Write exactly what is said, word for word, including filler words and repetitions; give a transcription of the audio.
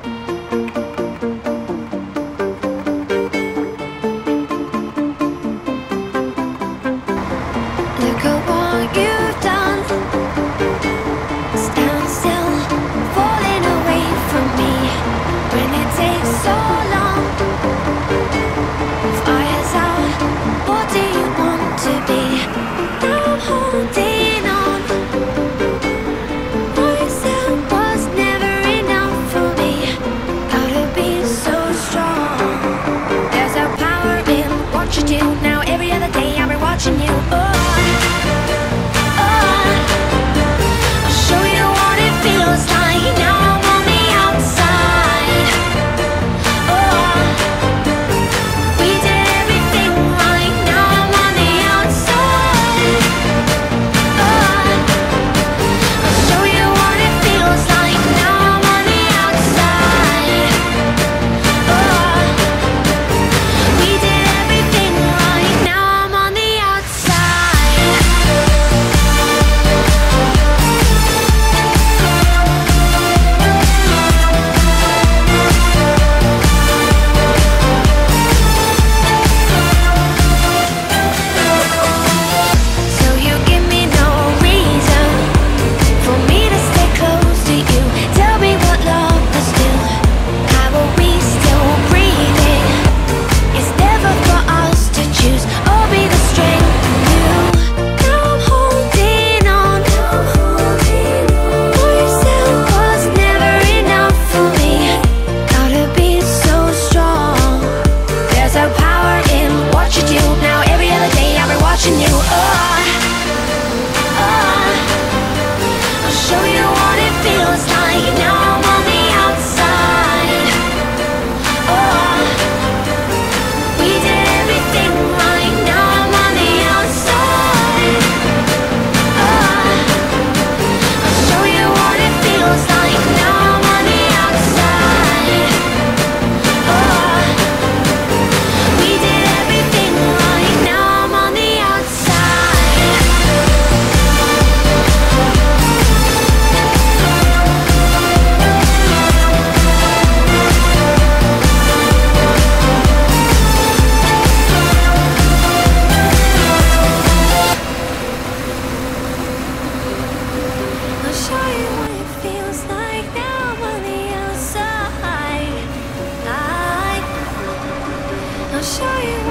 Look at what you've done. Stand still, falling away from me. When it takes so long, fire's out, what do you want to be? Now I'm holding on. Myself was never enough for me. Gotta be so strong. There's a power in what you do. Now every other day I'll be watching you. Oh. Show you